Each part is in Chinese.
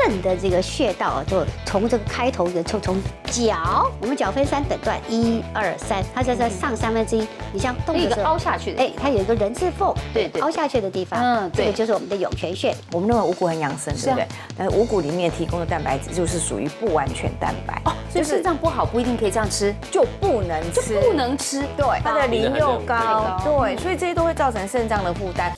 肾的这个穴道，就从这个开头就从脚，我们脚分3等段，1、2、3，它在上1/3，你像动的时候凹下去的， 哎，它有一个人字缝， 对， 凹下去的地方，这个就是我们的涌泉穴。 我们认为五谷很养生，对不对？但是五谷里面提供的蛋白质就是属于不完全蛋白， 所以肾脏不好不一定可以这样吃， 就不能吃， 不能吃， 对，它的磷又高，对，所以这些都会造成肾脏的负担。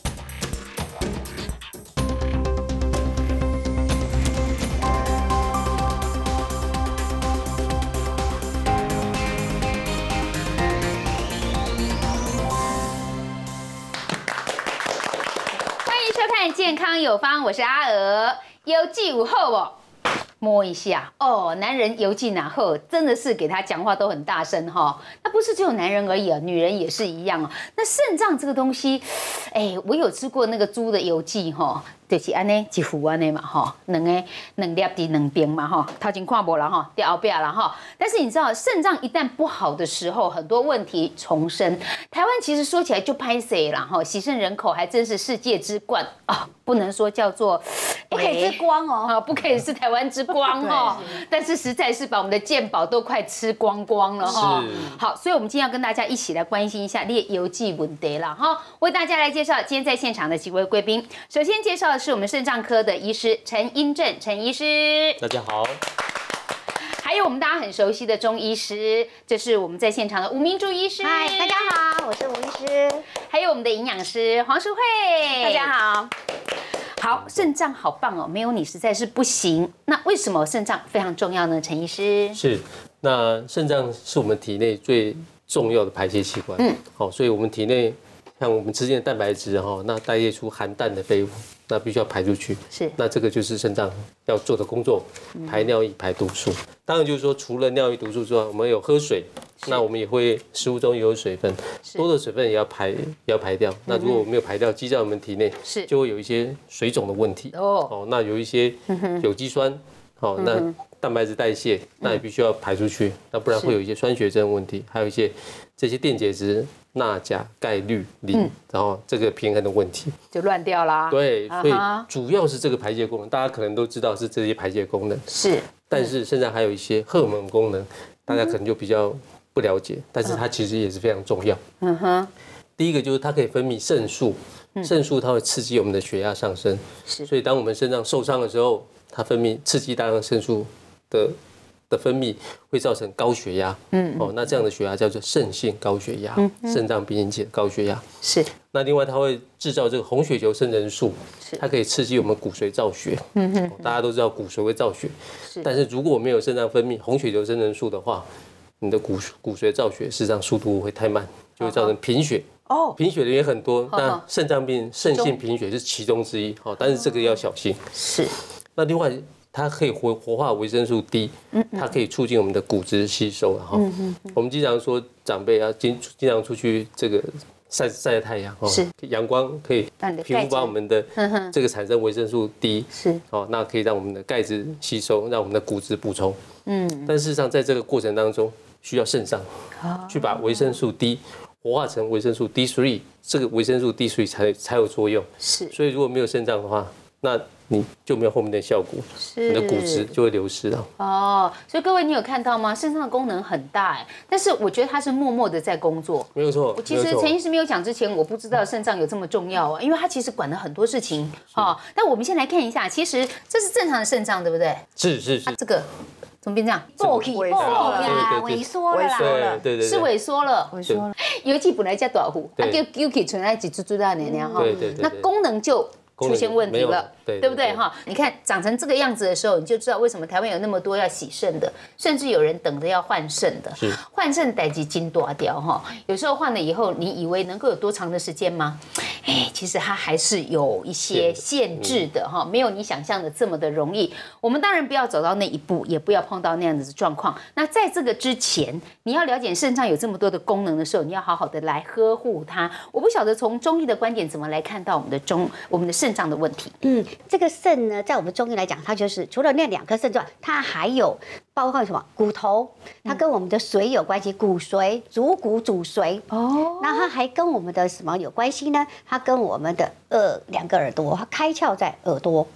健康有方，我是阿娥。邮寄有好不？摸一下哦，男人邮寄哪后，真的是给他讲话都很大声哈。那不是只有男人而已啊，女人也是一样哦。那肾脏这个东西，哎，我有吃过那个猪的邮寄哈。就是安尼一壶安尼嘛吼，两粒伫两边嘛吼，头前看无啦吼，在后壁啦吼。但是你知道肾脏一旦不好的时候，很多问题重生。台湾其实说起来就拍谁啦吼，洗肾人口还真是世界之冠啊，不能说叫做不可以之光哦， 不可以是台湾之光哦。但是实在是把我们的健保都快吃光光了哈。好，所以我们今天要跟大家一起来关心一下列邮寄问题啦哈，为大家来介绍今天在现场的几位贵宾。首先介绍的是我们肾脏科的医师陈英正，陈医师， 大家好。 还有我们大家很熟悉的钟医师，这是我们在现场的吴明珠医师， 嗨，大家好，我是吴医师。 还有我们的营养师黄淑慧， 大家好。 好，肾脏好棒哦，没有你实在是不行。那为什么肾脏非常重要呢？陈医师是，那肾脏是我们体内最重要的排泄器官，好，所以我们体内像我们吃进的蛋白质哈，那代谢出含氮的废物，那必须要排出去。 是， 那这个就是肾脏要做的工作，排尿液、排毒素。当然就是说，除了尿液、毒素之外，我们有喝水，那我们也会食物中也有水分，多的水分也要排掉。那如果没有排掉，积在我们体内，就会有一些水肿的问题。哦，那有一些有机酸，好，那蛋白质代谢，那也必须要排出去，那不然会有一些酸血症问题，还有一些这些电解质。钠、钾、钙、氯、磷，然后这个平衡的问题就乱掉啦。 对，所以主要是这个排泄功能，大家可能都知道是这些排泄功能是， 但是肾脏还有一些荷尔蒙功能，大家可能就比较不了解，但是它其实也是非常重要。第一个就是它可以分泌肾素，肾素它会刺激我们的血压上升，所以当我们肾脏受伤的时候，它分泌刺激大量肾素的分泌会造成高血压，那这样的血压叫做肾性高血压，肾脏病引起的高血压是。 那另外它会制造这个红血球生成素，它可以刺激我们骨髓造血，大家都知道骨髓会造血，但是如果没有肾脏分泌红血球生成素的话，你的骨髓造血事实上速度会太慢，就会造成贫血。贫血的也很多，那肾脏病肾性贫血是其中之一，但是这个要小心。 是。那另外。它可以活化维生素 D， 它可以促进我们的骨质吸收。我们经常说长辈要经常出去这个晒太阳，阳光可以皮肤把我们的这个产生维生素 D， 那可以让我们的钙质吸收，让我们的骨质补充。但事实上在这个过程当中，需要肾脏去把维生素 D 活化成维生素 D3， 这个维生素 D3 才有作用。所以如果没有肾脏的话，那你就没有后面的效果，你的骨质就会流失了。 所以各位你有看到吗？肾脏的功能很大哎，但是我觉得它是默默的在工作。 没有错。 其实陈医师没有讲之前，我不知道肾脏有这么重要啊，因为它其实管了很多事情。但我们先来看一下，其实这是正常的肾脏，对不对？ 是。 这个怎么变这样？ 萎缩了， 对， 是萎缩了。尤其本来叫大户，它就丢起存在几猪大年哈。 对。 那功能就出现问题了，对不对哈？你看长成这个样子的时候，你就知道为什么台湾有那么多要洗肾的，甚至有人等着要换肾的。换肾代际金多掉哈，有时候换了以后，你以为能够有多长的时间吗？其实它还是有一些限制的哈，没有你想象的这么的容易。我们当然不要走到那一步，也不要碰到那样子的状况。那在这个之前，你要了解肾脏有这么多的功能的时候，你要好好的来呵护它。我不晓得从中医的观点怎么来看到我们的肾脏的问题。 这个肾呢，在我们中医来讲，它就是除了那2颗肾之外，它还有包括什么骨头，它跟我们的髓有关系，骨髓、主骨、主髓。那它还跟我们的什么有关系呢？它跟我们的2个耳朵，它开窍在耳朵。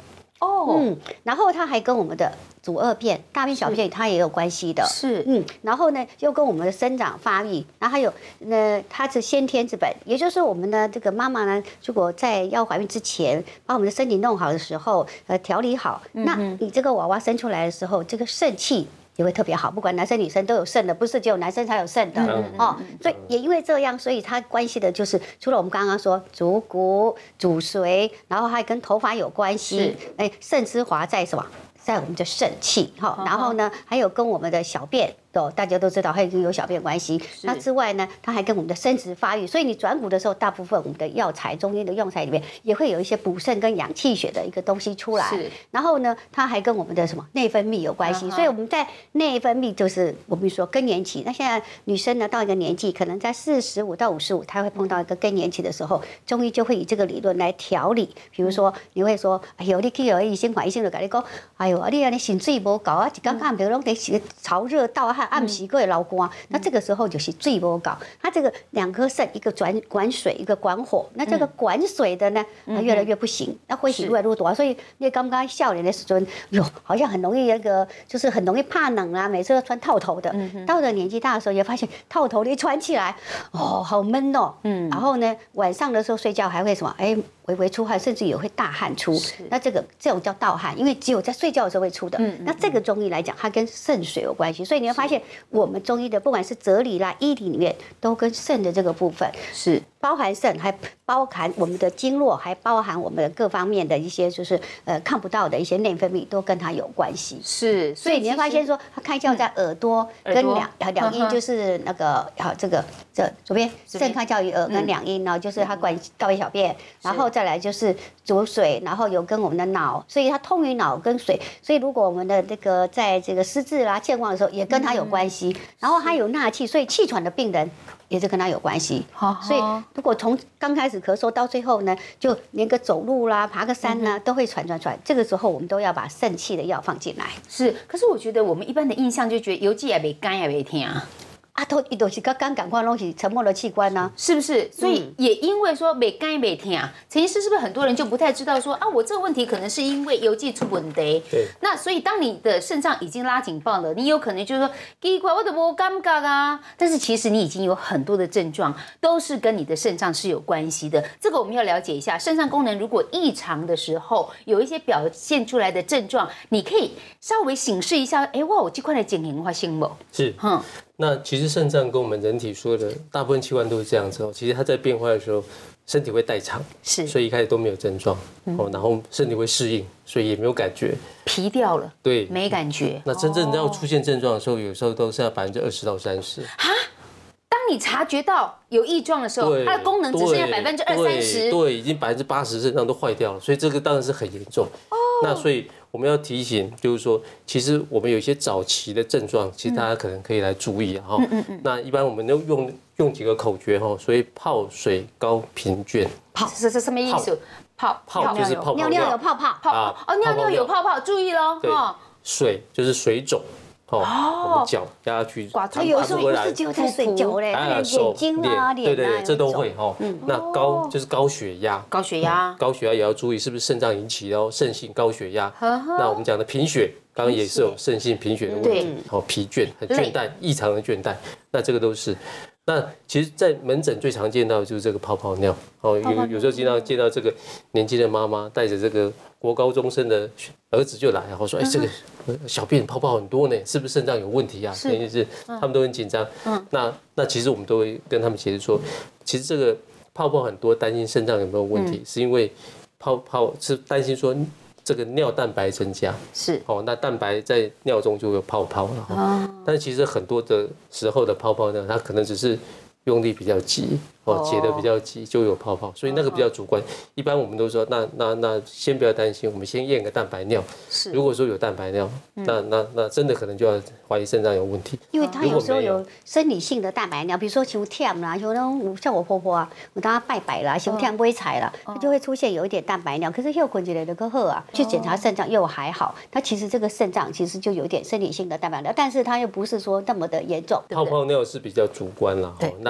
然后它还跟我们的组二便、大便、小便它也有关系的。 是， 然后呢，又跟我们的生长发育，然后还有它是先天之本，也就是我们的这个妈妈呢，如果在要怀孕之前，把我们的身体弄好的时候，调理好，那你这个娃娃生出来的时候，这个肾气也会特别好，不管男生女生都有肾的，不是只有男生才有肾的哦。所以也因为这样，所以它关系的就是除了我们刚刚说足骨、主髓，然后还跟头发有关系。肾之华在什么？在我们的肾气哈。然后呢，还有跟我们的小便。大家都知道它已经有小便关系。那之外呢，它还跟我们的生殖发育，所以你转骨的时候，大部分我们的药材，中医的用材里面也会有一些补肾跟养气血的一个东西出来。然后呢，它还跟我们的什么内分泌有关系。所以我们在内分泌就是我们说更年期。那现在女生呢到一个年纪，可能在45到55，她会碰到一个更年期的时候，中医就会以这个理论来调理。比如说你会说，哎呦，你去有医生看，医生就跟你讲，哎呦，你安尼心水无够啊，一刚刚比如拢在潮热盗汗。暗时个老光，那这个时候就是水不够。它这个2颗肾，一个管水，一个管火。那这个管水的呢，越来越不行，那会越来越多。所以你刚刚少年的时候，哟，好像很容易就是很容易怕冷啊，每次都穿套头的。到了年纪大的时候，也发现套头一穿起来，好闷哦。然后呢，晚上的时候睡觉还会什么？微微出汗，甚至也会大汗出。那这种叫盗汗，因为只有在睡觉的时候会出的。那这个中医来讲，它跟肾水有关系，所以你会发现我们中医的不管是哲理啦、医理里面，都跟肾的这个部分是包含肾，还包含我们的经络，还包含我们的各方面的一些就是看不到的一些内分泌，都跟它有关系。 是， 所以你会发现说，它开窍在耳朵跟两阴，就是那个这左边肾开窍于耳跟两阴呢，就是它管大便小便，然后再来就是主水，然后有跟我们的脑，所以它通于脑跟水。所以如果我们的这个在这个失智啦、健忘的时候，也跟它有关系。然后它有纳气，所以气喘的病人也是跟它有关系。所以如果从刚开始咳嗽到最后呢，就连个走路啦、爬个山啦，都会喘。这个时候我们都要把肾气的药放进来。 是，可是我觉得我们一般的印象就觉得邮寄也没干也没听啊。 都是刚赶快东西沉默的器官呢， 是不是？所以也因为说没干没听啊，陈医师是不是很多人就不太知道说啊，我这个问题可能是因为邮寄出问题。 对。 那所以当你的肾脏已经拉警报了，你有可能就是说奇怪，我怎么尴尬啊？但是其实你已经有很多的症状都是跟你的肾脏是有关系的。这个我们要了解一下，肾脏功能如果异常的时候，有一些表现出来的症状，你可以稍微审视一下，我这块的情形发生不？ 是。那其实肾脏跟我们人体说的大部分器官都是这样子哦。其实它在变化的时候，身体会代偿，所以一开始都没有症状然后身体会适应，所以也没有感觉， 疲掉了， 对， 没感觉。 那真正要出现症状的时候，有时候都是要20%到30%。 当你察觉到有异状的时候，它的功能只剩下20%-30%， 对，已经80%肾脏都坏掉了，所以这个当然是很严重。那所以我们要提醒，就是说，其实我们有一些早期的症状，其实大家可能可以来注意哈。那一般我们都用几个口诀哈，所以泡水高频倦。 泡是什么意思？泡就是泡尿有泡泡尿有泡泡，注意喽。 水就是水肿。我们脚压下去， 有时候不是只有在水肿嘞，眼睛啊、脸啊， 对，这都会那高就是高血压， 高血压也要注意是不是肾脏引起的肾性高血压。那我们讲的贫血，刚刚也是有肾性贫血的问题，疲倦、很倦怠、异常的倦怠，那这个都是。那其实，在门诊最常见到的就是这个泡泡尿有时候经常见到这个年轻的妈妈带着这个国高中生的儿子就来，然后说：“这个小便泡泡很多呢，是不是肾脏有问题啊？”等于是他们都很紧张。那其实我们都会跟他们解释说，其实这个泡泡很多，担心肾脏有没有问题，是因为泡是担心说这个尿蛋白增加，那蛋白在尿中就有泡泡了但其实很多的时候的泡泡呢，它可能只是用力比较急解得比较急就有泡泡，所以那个比较主观。一般我们都说，那先不要担心，我们先验个蛋白尿。如果说有蛋白尿，那真的可能就要怀疑肾脏有问题。 因为他有时候有生理性的蛋白尿，比如说胸痛啦，像我婆婆啊，我当她拜拜啦，胸痛不会踩啦，她就会出现有一点蛋白尿。可是又困起来的个喝啊，去检查肾脏又还好，它其实这个肾脏其实就有点生理性的蛋白尿，但是它又不是说那么的严重。 泡泡尿是比较主观啦，那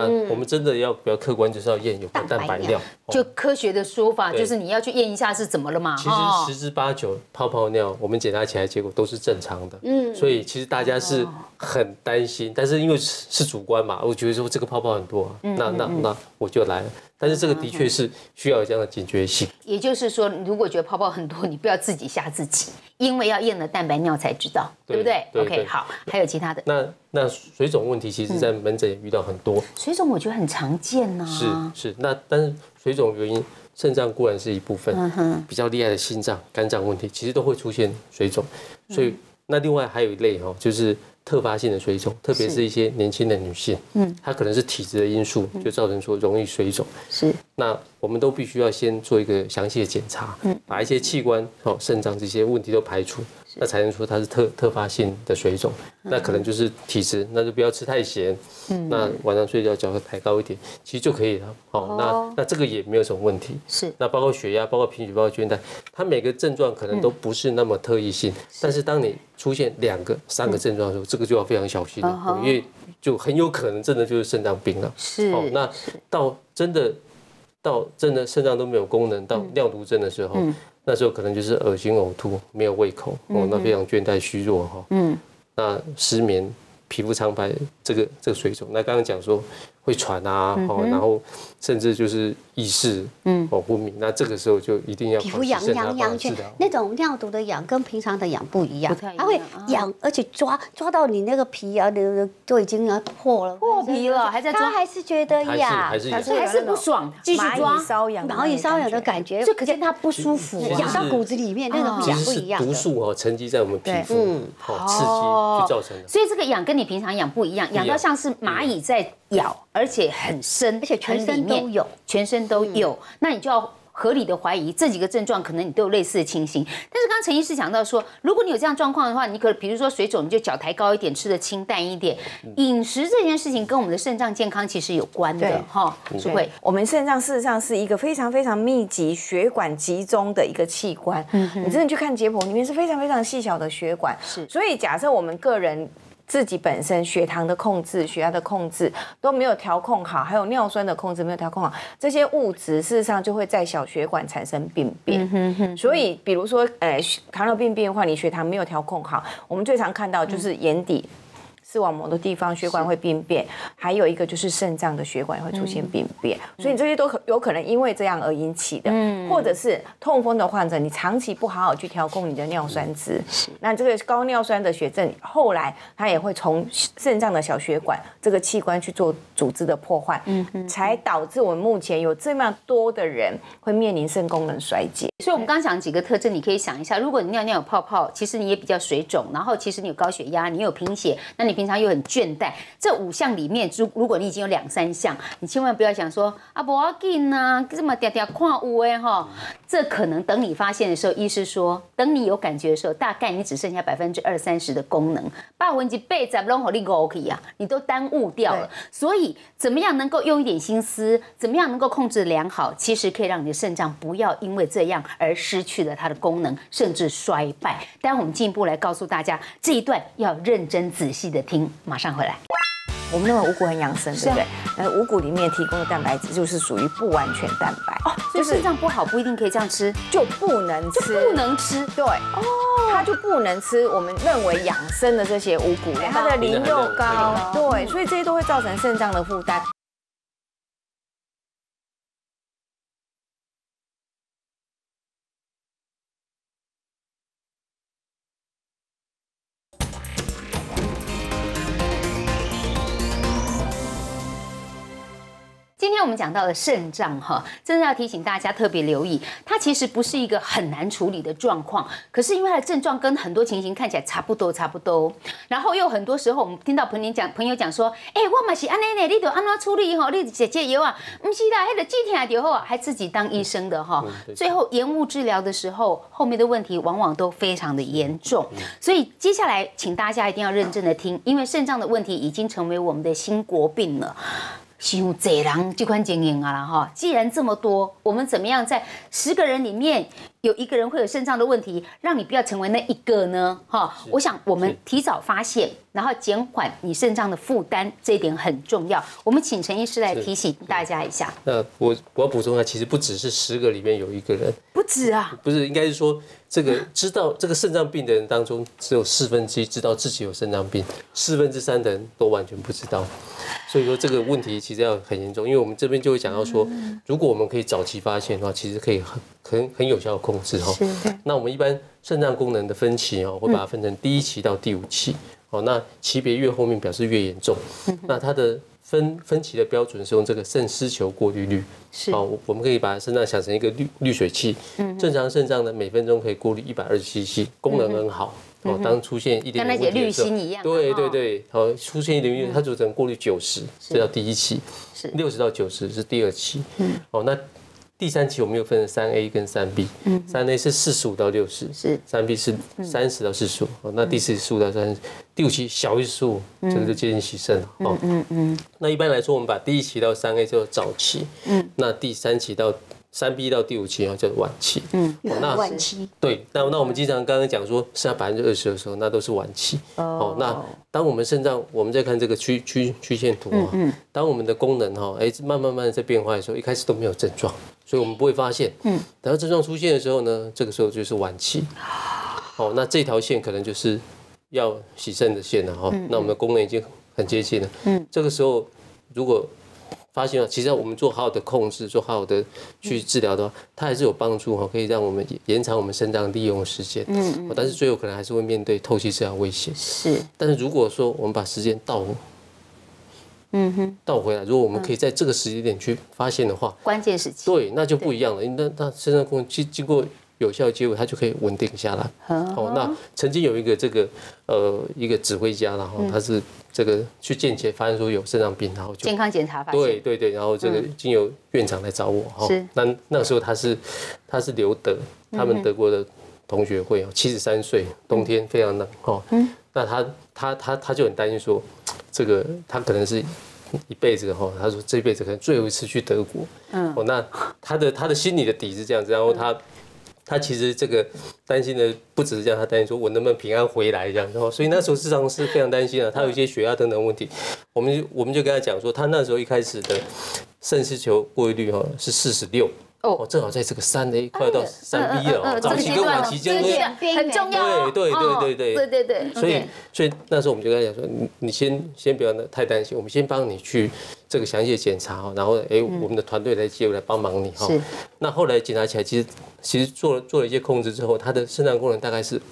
那我们真的要比较客观，就是要验有没有蛋白尿。 就科学的说法就是你要去验一下是怎么了嘛。 其实10之8九泡泡尿，我们检查起来结果都是正常的。所以其实大家是很担心，但是因为是主观嘛，我觉得说这个泡泡很多，那我就来了。但是这个的确是需要有这样的警觉性。 也就是说，如果觉得泡泡很多，你不要自己吓自己，因为要验了蛋白尿才知道，对不对 ？OK， 好，还有其他的。 那水肿问题，其实在门诊也遇到很多。 水肿我觉得很常见呢。 是，但是水肿原因，肾脏固然是一部分，比较厉害的心脏、肝脏问题，其实都会出现水肿。所以那另外还有一类就是特发性的水肿，特别是一些年轻的女性，她可能是体质的因素，就造成说容易水肿。 是， 那我们都必须要先做一个详细的检查，把一些器官、肾脏这些问题都排除，那才能说它是特发性的水肿。那可能就是体质，那就不要吃太咸，那晚上睡觉脚抬高一点，其实就可以了。那这个也没有什么问题。 是， 那包括血压、包括贫血、包括倦怠，它每个症状可能都不是那么特异性，但是当你出现2个、3个症状的时候，这个就要非常小心了，因为就很有可能真的就是肾脏病了。 是， 那到真的肾脏都没有功能，到尿毒症的时候，那时候可能就是恶心、呕吐、没有胃口，那非常倦怠、虚弱那失眠、皮肤苍白，这个水肿，那刚刚讲说会喘啊，然后甚至就是意识昏迷，那这个时候就一定要皮肤痒那种尿毒的痒跟平常的痒不一样，它会痒，而且抓到你那个皮啊，都已经要破皮了，还在抓， 他还是觉得痒， 还是不爽，继续抓， 蚂蚁瘙痒的感觉， 就可见它不舒服， 痒到骨子里面，那种痒不一样。 毒素沉积在我们皮肤，刺激去造成的。 所以这个痒跟你平常痒不一样，痒到像是蚂蚁在咬，而且很深， 而且全身都有， 全身都有，那你就要合理的怀疑这几个症状可能你都有类似的情形。但是刚刚陈医师讲到说，如果你有这样状况的话，你比如说水肿，你就脚抬高一点，吃的清淡一点。饮食这件事情跟我们的肾脏健康其实有关的哈，是会。 我们肾脏事实上是一个非常非常密集、血管集中的一个器官。你真的去看解剖，里面是非常非常细小的血管。是，所以假设我们个人自己本身血糖的控制、血压的控制都没有调控好，还有尿酸的控制没有调控好，这些物质事实上就会在小血管产生病变。所以，比如说，糖尿病变化，你血糖没有调控好，我们最常看到就是眼底、视网膜的地方血管会病变，还有一个就是肾脏的血管会出现病变，所以这些都有可能因为这样而引起的，或者是痛风的患者，你长期不好好去调控你的尿酸值，那这个高尿酸的血症后来它也会从肾脏的小血管这个器官去做组织的破坏，才导致我们目前有这么多的人会面临肾功能衰竭。 所以我们刚讲几个特征，你可以想一下，如果你尿尿有泡泡，其实你也比较水肿，然后其实你有高血压，你有贫血，那你平常又很倦怠，这5项里面，如果你已经有2、3项，你千万不要想说不要紧啊，这么点点看有的哈，这可能等你发现的时候，医师说，等你有感觉的时候，大概你只剩下20%、30%的功能，80%都给你5%啊，你都耽误掉了。所以怎么样能够用一点心思，怎么样能够控制良好，其实可以让你的肾脏不要因为这样而失去了它的功能，甚至衰败。待会我们进一步来告诉大家，这一段要认真仔细的听，马上回来。 我们认为五谷很养生，对不对？那五谷里面提供的蛋白质就是属于不完全蛋白所以肾脏不好不一定可以这样吃， 就不能吃，对它就不能吃我们认为养生的这些五谷类，它的磷又高，对，所以这些都会造成肾脏的负担。 今天我们讲到了肾脏真的要提醒大家特别留意，它其实不是一个很难处理的状况，可是因为它的症状跟很多情形看起来差不多，然后又很多时候我们听到朋友讲说，我嘛是安尼呢，你就安怎处理你吃这药啊，不是啦，那个止痛就好啊，还自己当医生的最后延误治疗的时候，后面的问题往往都非常的严重，所以接下来请大家一定要认真的听，因为肾脏的问题已经成为我们的新国病了。伤济人这款经营啊啦既然这么多，我们怎么样在10个人里面有一个人会有肾脏的问题，让你不要成为那一个呢？哈，我想我们提早发现，然后减缓你肾脏的负担，这一点很重要。我们请陈医师来提醒大家一下。 那我要补充一下，其实不只是10个里面有1个人， 不止啊， 不是，应该是说这个知道这个肾脏病的人当中，只有1/4知道自己有肾脏病，3/4的人都完全不知道。所以说这个问题其实要很严重，因为我们这边就会讲到说，如果我们可以早期发现的话，其实可以很有效的控制哈。那我们一般肾脏功能的分期哦，会把它分成第1期到第5期哦。那期别越后面表示越严重。那它的分期的标准是用这个肾丝球过滤率。好，我们可以把肾脏想成一个滤水器。正常肾脏呢，每分钟可以过滤120cc， 功能很好。哦，当出现一点点问题的时候，对，好，出现一点问题，它就只能过滤90，这叫第1期；60到90是第2期。哦，那第3期我们又分成3A 跟3B，3A 是45到60， 3B 是30到45。哦，那第4期15到30，第5期小于15，这个就接近洗肾了。哦，那一般来说，我们把第1期到3A 叫做早期，那第3期到3B 到第5期叫做晚期。 那晚期对，那我们经常刚刚讲说剩下20%的时候，那都是晚期。哦，那当我们肾脏，我们在看这个曲线图啊，当我们的功能哈，慢慢的在变坏的时候，一开始都没有症状，所以我们不会发现。等到症状出现的时候呢，这个时候就是晚期。哦，那这条线可能就是要洗肾的线了哈。那我们的功能已经很接近了。这个时候如果发现了，其实我们做好的控制，做好的去治疗的话，它还是有帮助哈，可以让我们延长我们肾脏利用的时间。但是最后可能还是会面对透析治疗威胁。是。但是如果说我们把时间倒回来，如果我们可以在这个时间点去发现的话， 关键时期， 对，那就不一样了。那肾脏功能经过有效接轨，它就可以稳定下来。哦，那曾经有一个一个指挥家，然后他是这个去健检发现说有肾脏病，然后就健康检查发现， 对，然后这个经由院长来找我哈。那个时候他是留德，他们德国的同学会73岁，冬天非常冷哈。那他就很担心说，这个他可能是一辈子哈，他说这辈子可能最后一次去德国。那他的心里的底是这样子，然后他其实这个担心的不只是这样，他担心说我能不能平安回来这样，然后所以那时候事实上是非常担心的。他有一些血压等等问题，我们就跟他讲说，他那时候一开始的肾丝球过滤率是46。哦，正好在这个3A 快到3B 了，早期跟晚期间很重要。 对。所以那时候我们就跟他讲说，你先不要太担心，我们先帮你去这个详细的检查，然后我们的团队来介入来帮忙你哈。那后来检查起来，其实做了一些控制之后，他的肾脏功能大概是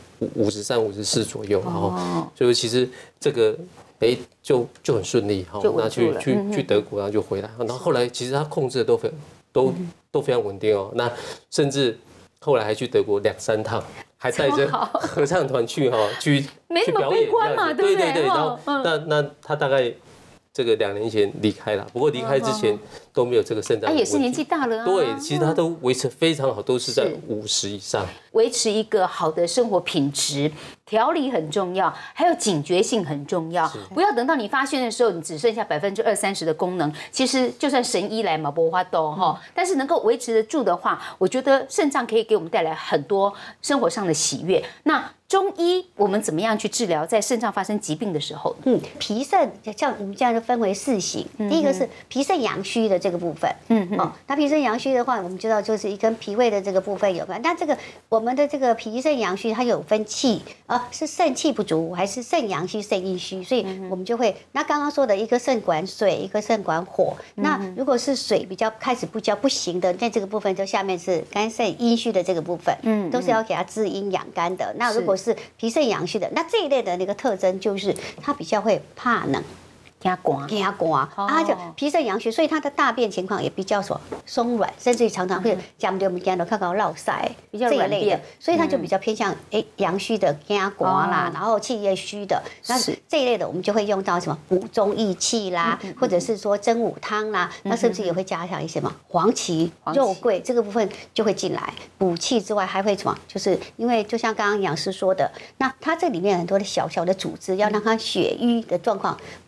53、54左右，然后所以其实这个就很顺利哈，那去德国然后就回来，然后后来其实他控制的都非常稳定哦。那甚至后来还去德国2、3趟，还带着合唱团去表演这样子。对。然后那他大概这个2年前离开了，不过离开之前都没有这个肾脏问题。 也是年纪大了啊。 对，其实他都维持非常好，都是在50以上。 维持一个好的生活品质，调理很重要，还有警觉性很重要。不要等到你发现的时候，你只剩下20%、30%的功能。其实就算神医来嘛，不花都哈，但是能够维持得住的话，我觉得肾脏可以给我们带来很多生活上的喜悦。那中医我们怎么样去治疗在肾脏发生疾病的时候？ 脾肾像我们这样就分为4型，第一个是脾肾阳虚的这个部分。那脾肾阳虚的话，我们知道就是跟脾胃的这个部分有关。那这个我们的这个脾肾阳虚，它有分气是肾气不足还是肾阳虚、肾阴虚，所以我们就会那刚刚说的一个肾管水，一个肾管火。那如果是水比较开始不交不行的，那这个部分就下面是肝肾阴虚的这个部分，都是要给它滋阴养肝的。那如果是脾肾阳虚的，那这一类的那个特征就是它比较会怕冷。怕寒，它就脾肾阳虚，所以它的大便情况也比较松软，甚至于常常会讲到我们讲的看到落腮， 比较软便， 所以它就比较偏向阳虚的怕寒啦，然后气液虚的，那这一类的我们就会用到什么补中益气啦，或者是说真武汤啦，那甚至也会加上一些什么黄芪、肉桂这个部分就会进来补气之外，还会什么？就是因为就像刚刚营养师说的，那它这里面很多的小小的组织，要让它血瘀的状况不要那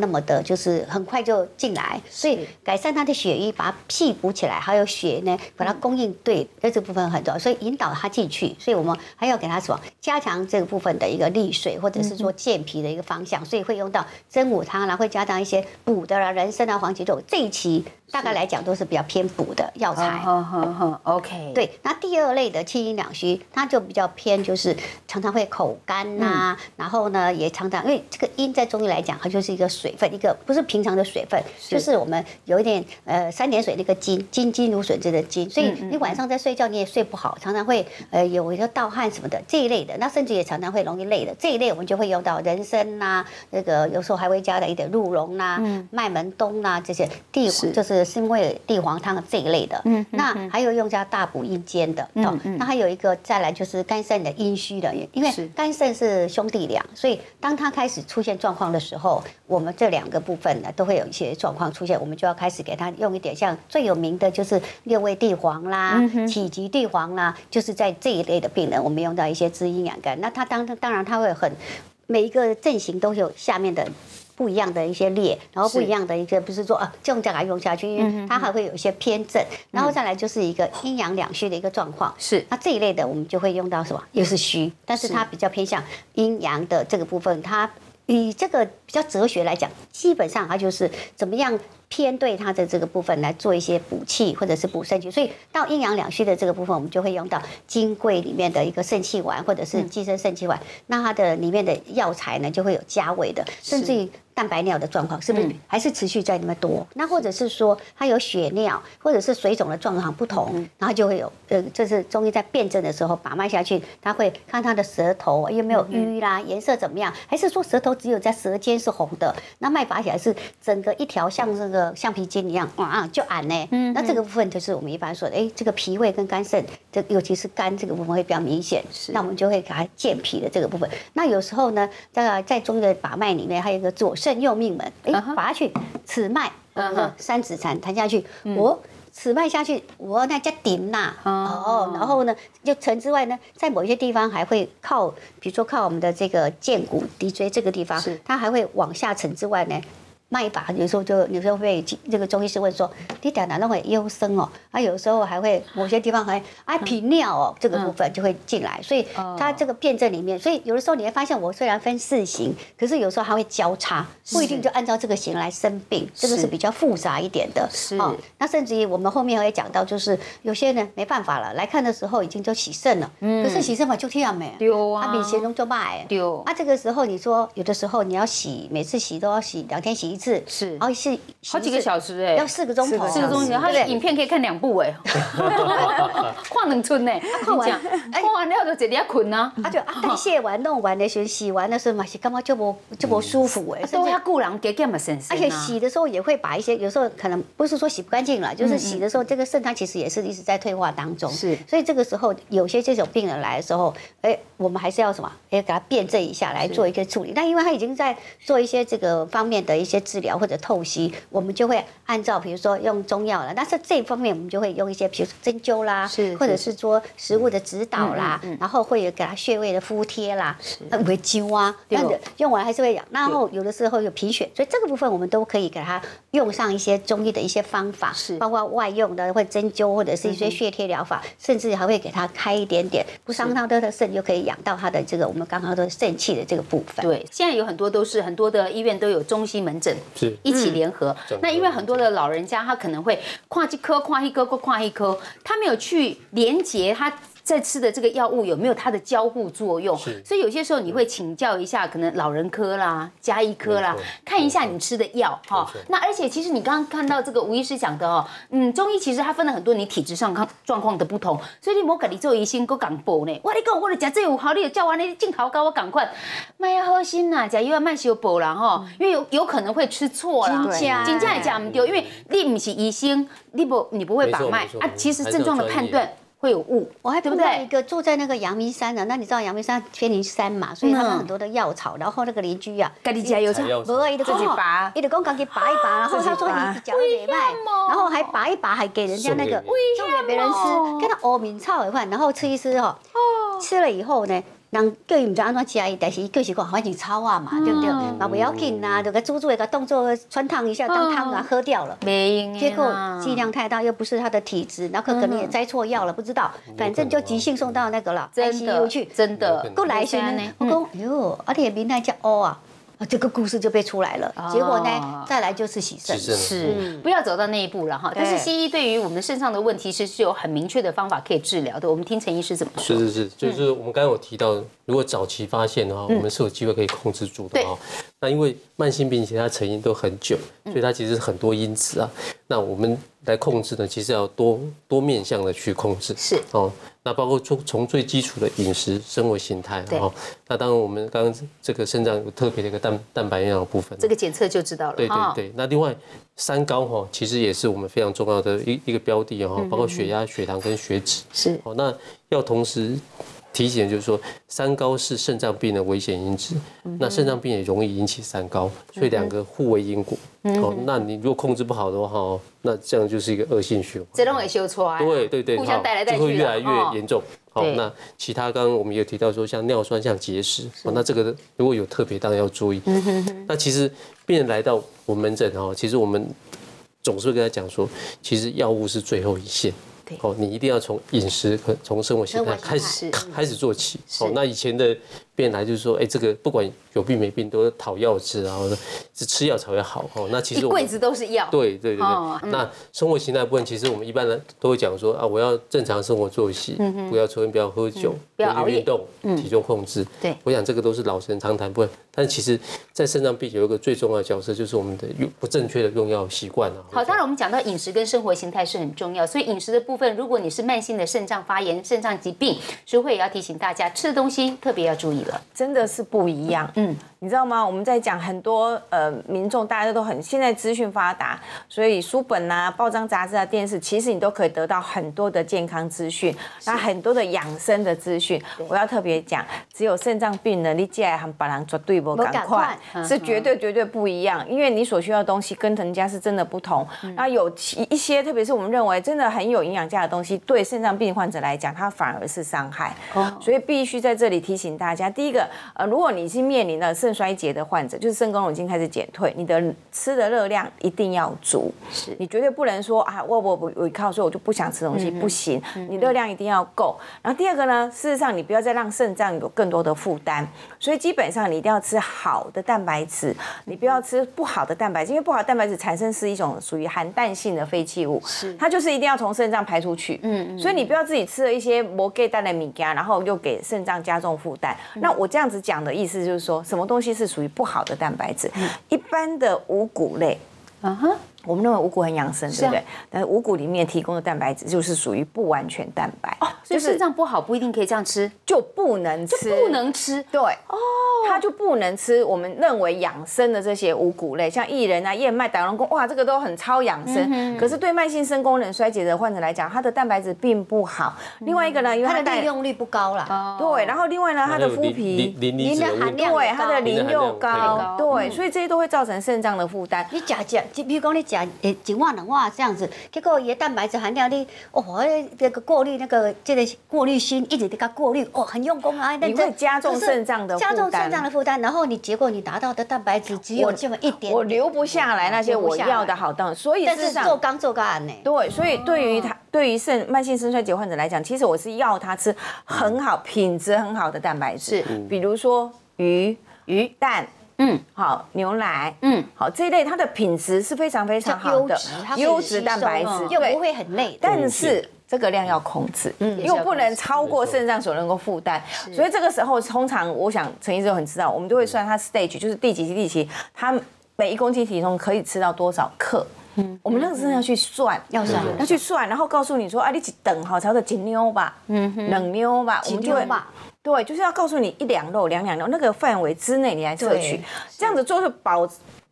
那么的，就是很快就进来，所以改善他的血液，把气补起来，还有血呢，把它供应对，这部分很重要，所以引导他进去，所以我们还要给他什么，加强这个部分的一个利水，或者是说健脾的一个方向，所以会用到真武汤啦，会加上一些补的啦，人参啊、黄芪肉，这一期大概来讲都是比较偏补的药材。 OK， 对，那第二类的气阴两虚，它就比较偏，就是常常会口干呐，然后呢也常常因为这个阴在中医来讲，它就是一个水分，一个不是平常的水分，就是我们有一点3点水那个金如笋子的金，所以你晚上在睡觉你也睡不好，常常会有一个盗汗什么的这一类的，那甚至也常常会容易累的这一类，我们就会用到人参呐，那个有时候还会加了一点鹿茸啦、麦门冬啦这些就是因为地黄汤这一类的。那还有用加大补阴间的。那还有一个再来就是肝肾的阴虚的，因为肝肾是兄弟俩，所以当它开始出现状况的时候，我们这2个部分呢都会有一些状况出现，我们就要开始给它用一点，像最有名的就是6味地黄啦、杞菊地黄啦，就是在这一类的病人，我们用到一些滋阴养肝。那它当然它会每一个阵型都有下面的不一样的一些列，然后不一样的一个不是说这样再来用下去，因为它还会有一些偏正，然后再来就是一个阴阳两虚的一个状况。 是， 那这一类的我们就会用到什么？又是虚，但是它比较偏向阴阳的这个部分，它以这个比较哲学来讲，基本上它就是怎么样偏对它的这个部分来做一些补气或者是补肾气，所以到阴阳两虚的这个部分，我们就会用到金匮里面的一个肾气丸或者是寄生肾气丸，那它的里面的药材呢就会有加味的，甚至于蛋白尿的状况是不是还是持续在那么多？那或者是说它有血尿或者是水肿的状况不同，然后就会有这是中医在辩证的时候把脉下去，他会看他的舌头有没有瘀啦，颜色怎么样，还是说舌头只有在舌尖是红的，那脉拔起来是整个一条像那个橡皮筋一样就暗呢。那这个部分就是我们一般说的，这个脾胃跟肝肾，尤其是肝这个部分会比较明显，那我们就会给它健脾的这个部分。那有时候呢，在中医的把脉里面还有一个左肾右命门，拔下去此脉3指禅弹下去，此脉下去，那叫顶呐，然后呢，就沉之外呢，在某一些地方还会靠，比如说靠我们的这个剑骨骶椎这个地方，它还会往下沉之外呢。脉拔有时候被这个中医师问说，你等下那会优生哦，有时候还会某些地方还频尿这个部分就会进来，所以它这个辩证里面，所以有的时候你会发现，我虽然分4型，可是有时候它会交叉，不一定就按照这个型来生病，这个是比较复杂一点的。那甚至于我们后面会讲到，就是有些人没办法了，来看的时候已经就洗肾了，可是洗肾嘛就这样没，比前中就卖，这个时候你说有的时候你要洗，每次洗都要洗2天洗1次， 是， 然后是好几个小时要4个钟头 ，4个钟头，他的影片可以看2部看2寸呢，看完了就直接困啊， 就代谢完弄完的时候，洗完的时候嘛是干嘛就不舒服都要顾人给干嘛身而且洗的时候也会把一些，有时候可能不是说洗不干净了，就是洗的时候这个肾它其实也是一直在退化当中， 是， 所以这个时候有些这种病人来的时候，我们还是要什么，给他辩证一下来做一个处理。那因为他已经在做一些这个方面的一些治疗或者透析，我们就会按照比如说用中药了，但是这方面我们就会用一些比如说针灸啦，或者是说食物的指导啦，然后会有给他穴位的敷贴啦，维灸啊，用完还是会痒，然后有的时候有贫血，所以这个部分我们都可以给他用上一些中医的一些方法，包括外用的或针灸或者是一些穴贴疗法，甚至还会给他开一点点不伤他的肾，就可以养到他的这个我们刚刚说肾气的这个部分。 对，现在有很多的医院都有中西门诊一起联合。那因为很多的老人家他可能会跨一颗跨一颗跨一颗，他没有去连结他在吃的这个药物有没有它的交互作用，所以有些时候你会请教一下，可能老人科啦、家医科啦，看一下你吃的药哈。那而且其实你刚刚看到这个吴医师讲的中医其实它分了很多你体质上状况的不同，所以你莫给你做医生搁讲补呢。我你讲我的吃这有效，你就叫我你镜头跟我赶快，卖要好心呐，吃药卖修补啦哈，因为有可能会吃错啦，真正也吃唔对，因为你不是医生，你不会把脉啊，其实症状的判断会有误。 我还碰到一个住在那个阳明山的，那你知道阳明山偏离山嘛，所以他们很多的药草，然后那个邻居啊， 自己加油厂， 不会，自己拔，一直讲自己拔一拔，然后他说你脚也卖，然后还拔一拔，还给人家那个送给别人吃，跟他欧明草一块，然后吃一吃吃了以后呢。 人叫伊唔知安怎食伊，但是伊就是讲反正草啊嘛，对不对？嘛不要紧啊，就个煮一个动作穿烫一下当汤啊喝掉了。结果剂量太大，又不是他的体质，然后可能也摘错药了，不知道，反正就急性送到那个了 ICU 去， 真的。 过来时呢，我讲哟，而且明天叫哦啊。这个故事就被出来了，结果呢，再来就是洗肾， 是不要走到那一步了哈。但是西医对于我们肾上的问题是有很明确的方法可以治疗的。我们听陈医师怎么说？ 是，就是我们刚刚有提到，如果早期发现的话，我们是有机会可以控制住的哈。那因为慢性病其实它成因都很久，所以它其实很多因子啊。那我们来控制呢，其实要多面向的去控制。 是哦，那包括从最基础的饮食、生活形态，然后那当然我们刚刚这个肾脏有特别的一个蛋白营养的部分， 这个检测就知道了。 对。那另外三高哈，其实也是我们非常重要的一个标的哈，包括血压、血糖跟血脂。 是哦， 那要同时提醒就是说，三高是肾脏病的危险因子，那肾脏病也容易引起三高，所以两个互为因果。哦，那你如果控制不好的话，那这样就是一个恶性循环。 这种也修出来， 对， 互相带来带去， 就会越来越严重。好，那其他刚刚我们也有提到说，像尿酸、像结石，那这个如果有特别，当然要注意。那其实病人来到我们门诊其实我们总是会跟他讲说，其实药物是最后一线。你一定要从饮食和从生活形态开始做起。那以前的病人来就是说，这个不管有病没病，都是讨药吃，然后是吃药才会好。那其实一柜子都是药。 对。那生活形态部分，其实我们一般人都会讲说我要正常生活作息，不要抽烟，不要喝酒， 不要熬夜， 运动，体重控制。 对， 我想这个都是老生常谈部分。但其实，在肾脏病有一个最重要的角色，就是我们的不正确的用药习惯。 好，当然我们讲到饮食跟生活形态是很重要，所以饮食的部分，如果你是慢性的肾脏发炎、肾脏疾病，淑慧也要提醒大家，吃的东西特别要注意了， 真的是不一样。你知道吗？我们在讲很多民众，大家都很现在资讯发达，所以书本啊、报章杂志啊、电视，其实你都可以得到很多的健康资讯，那很多的养生的资讯。我要特别讲，只有肾脏病呢，你进来和别人绝对不赶快，是绝对不一样，因为你所需要的东西跟人家是真的不同。那有一些，特别是我们认为真的很有营养价的东西，对肾脏病患者来讲，它反而是伤害。所以必须在这里提醒大家，第一个，如果你是面临了肾衰竭的患者，就是肾功能已经开始减退，你的吃的热量一定要足，你绝对不能说我靠，所以我就不想吃东西，不行，你热量一定要够。然后第二个呢，事实上你不要再让肾脏有更多的负担，所以基本上你一定要吃好的蛋白质，你不要吃不好的蛋白质，因为不好的蛋白质产生是一种属于含氮性的废弃物，它就是一定要从肾脏排出去。所以你不要自己吃了一些没给蛋的米干，然后又给肾脏加重负担。那我这样子讲的意思就是说，什么东西是属于不好的蛋白质？一般的五谷类，我们认为五谷很养生，对不对？但是五谷里面提供的蛋白质就是属于不完全蛋白， 所以肾脏不好不一定可以这样吃， 就不能吃，对，它就不能吃。我们认为养生的这些五谷类，像薏仁啊、燕麦、打龙宫，这个都很超养生。可是对慢性肾功能衰竭的患者来讲，它的蛋白质并不好。另外一个呢，因为它的利用率不高啦， 对，然后另外呢，它的麸皮磷的含量对，它的磷又高，对，所以这些都会造成肾脏的负担。 你比如讲你吃一碗两碗这样子，结果伊的蛋白质含量那个过滤这个过滤芯一直在它过滤，很用功啊， 你会加重肾脏的负担，然后结果你达到的蛋白质只有这么一点， 我留不下来那些我要的好蛋，所以但是做干呢。 对，所以对于慢性肾衰竭患者来讲，其实我是要他吃很好、品质很好的蛋白质，比如说鱼、蛋。好，牛奶，好，这一类它的品质是非常非常好的，优质蛋白质， 又不会很累， 但是这个量要控制，又不能超过肾脏所能够负担，所以这个时候通常我想陈医师很知道，我们就会算它 stage， 就是第几期，它每1公斤体重可以吃到多少克。我们那个真的要去算，要去算，然后告诉你说，你一等好，差不多1妞吧，2妞吧，我们就会。对，就是要告诉你1两肉、2两肉那个范围之内你来摄取，这样子做是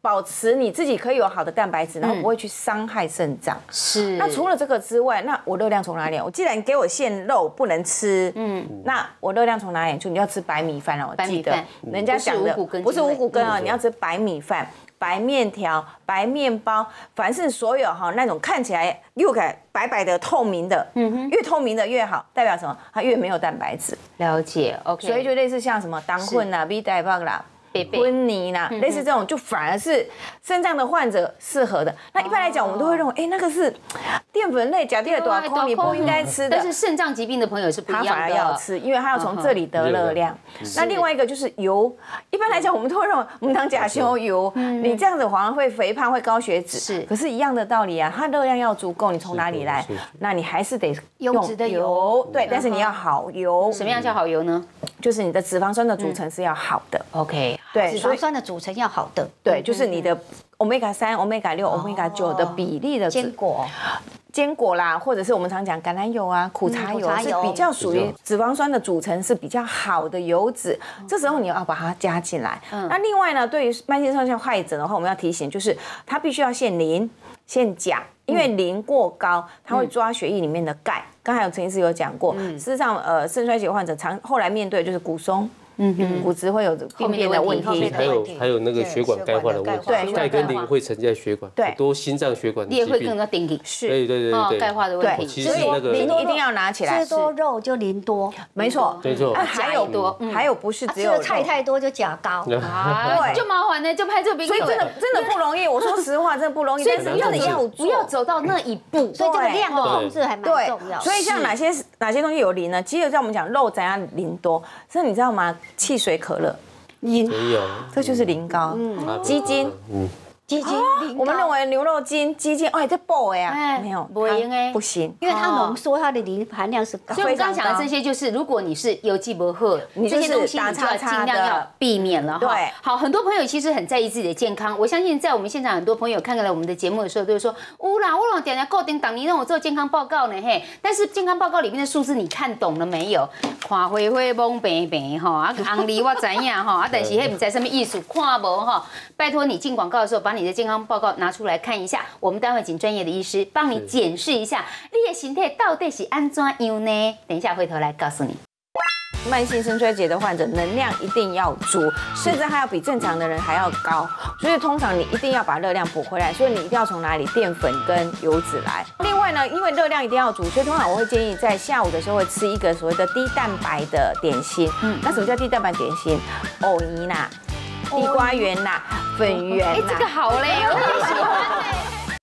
保持你自己可以有好的蛋白质，然后不会去伤害肾脏。 是。 那除了这个之外，那我热量从哪里来？我既然给我限肉不能吃，那我热量从哪里？就你要吃白米饭了。我记得人家讲的不是五谷根啊，你要吃白米饭、白面条、白面包，凡是所有那种看起来又白白的、透明的，越透明的越好，代表什么？它越没有蛋白质。 了解 ，OK。 所以就类似像什么当混啦、B 蛋白啦。昏泥啦，类似这种就反而是肾脏的患者适合的。那一般来讲，我们都会认为，那个是淀粉类、钾电短空，你不应该吃的。 但是肾脏疾病的朋友是不一样的， 他反而要吃，因为他要从这里得热量。那另外一个就是油，一般来讲我们都会认为我们当假修油，你这样子好像会肥胖、会高血脂。是，可是一样的道理啊，它热量要足够，你从哪里来？那你还是得优质的油， 对，但是你要好油。 什么样叫好油呢？ 就是你的脂肪酸的组成是要好的。 OK。 对， 脂肪酸的组成要好的， 对，就是你的 omega 3、omega 6、omega 9的比例的坚果啦，或者是我们常讲橄榄油啊、苦茶油是比较属于脂肪酸的组成是比较好的油脂，这时候你要把它加进来。那另外呢，对于慢性肾脏患者的话，我们要提醒就是它必须要限磷、限钾，因为磷过高，它会抓血液里面的钙。刚才陈医师有讲过，事实上肾衰竭患者后来面对就是骨松。骨质会有后面的问题， 还有那个血管钙化的问题，对，钙跟磷会沉在血管，很多心脏血管的疾病， 也会更加顶顶， 是， 对， 钙化的问题， 其实那个磷一定要拿起来， 吃多肉就磷多， 没错，还有不是只有菜太多就钾高， 对，就麻烦呢，就拍这边， 所以真的不容易，我说实话，真的不容易， 所以不要走到那一步， 所以这个量的控制还蛮重要。 所以像哪些东西有磷呢？其实像我们讲肉怎样磷多，所以你知道吗？汽水、可乐， 没有， 这就是磷高。鸡精，我们认为牛肉精、鸡精，这补的呀，没有，不行， 因为它浓缩，它的磷含量是高。 所以我们刚刚讲的这些，就是如果你是油剂不喝，这些东西你就要尽量要避免了哈。对，好，很多朋友其实很在意自己的健康，我相信在我们现场很多朋友看了我们的节目的时候，都会说，有啦，我点固定档你让我做健康报告呢，嘿，但是健康报告里面的数字你看懂了没有？看灰灰蒙白白哈，红梨我知影哈，但是迄不知什么意思，看无哈。拜托你进广告的时候，把你的健康报告拿出来看一下，我们待会请专业的医师帮你检视一下，你的身体到底是安怎样呢？等一下回头来告诉你。 慢性肾衰竭的患者能量一定要足，甚至还要比正常的人还要高，所以通常你一定要把热量补回来，所以你一定要从哪里淀粉跟油脂来。另外呢，因为热量一定要足，所以通常我会建议在下午的时候会吃一个所谓的低蛋白的点心。那什么叫低蛋白点心？藕泥啦、地瓜圆啦、粉圆啦。 这个好嘞，我很喜欢嘞。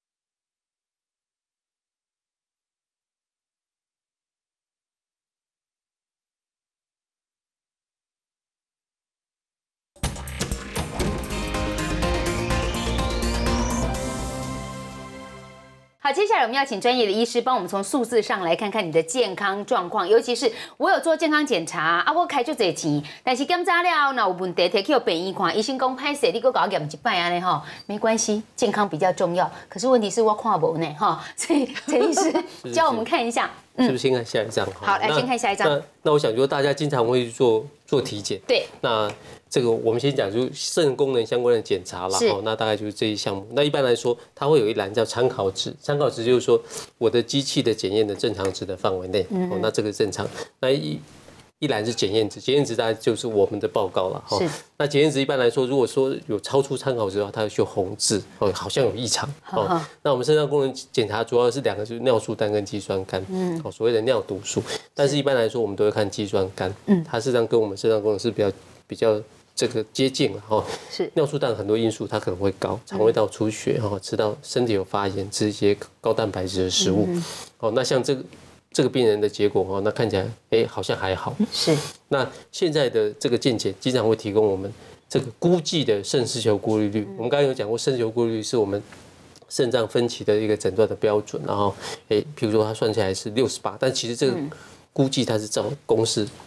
好，接下来我们要请专业的医师帮我们从数字上来看看你的健康状况，尤其是我有做健康检查我开就这钱，但是检查了那有问题，摕去病院看，医生讲歹势，你给我验一摆安尼吼，没关系，健康比较重要。可是问题是我看无呢哈，所以陈医师教我们看一下， 是不是先看下一张？ 好，来先看下一张。 那我想说，大家经常会去做体检， 对， 那这个我们先讲，就是肾功能相关的检查啦。那大概就是这一项目。那一般来说，它会有一栏叫参考值，参考值就是说我的机器的检验的正常值的范围内，那这个正常。那一栏是检验值，检验值大概就是我们的报告了。是。那检验值一般来说，如果说有超出参考值的话，它会秀红字，好像有异常。那我们肾脏功能检查主要是两个，就是尿素氮跟肌酸酐，所谓的尿毒素。但是一般来说，我们都会看肌酸酐，它事实上跟我们肾脏功能是比较这个接近了哈。是。尿素氮很多因素它可能会高，肠胃道出血吃到身体有发炎，吃一些高蛋白质的食物。那像这个病人的结果那看起来好像还好。是。那现在的这个健检经常会提供我们这个估计的肾丝球过滤率。我们刚刚有讲过，肾丝球过滤率是我们肾脏分期的一个诊断的标准。然后譬如说它算起来是68，但其实这个估计它是照公式